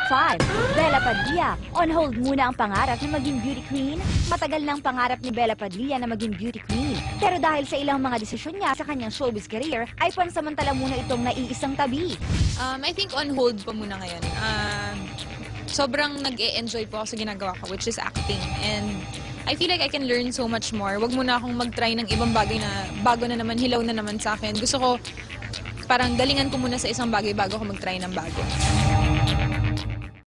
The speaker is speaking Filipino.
5. Bella Padilla, on hold muna ang pangarap na maging beauty queen. Matagal ng pangarap ni Bella Padilla na maging beauty queen. Pero dahil sa ilang mga desisyon niya sa kanyang showbiz career, ay pansamantala muna itong naiisang tabi. I think on hold pa muna ngayon. Sobrang nag-e-enjoy po ako sa ginagawa ko, which is acting. And I feel like I can learn so much more. Wag muna akong mag-try ng ibang bagay na bago na naman, hilaw na naman sa akin. Gusto ko parang dalingan ko muna sa isang bagay bago ako mag-try ng bago.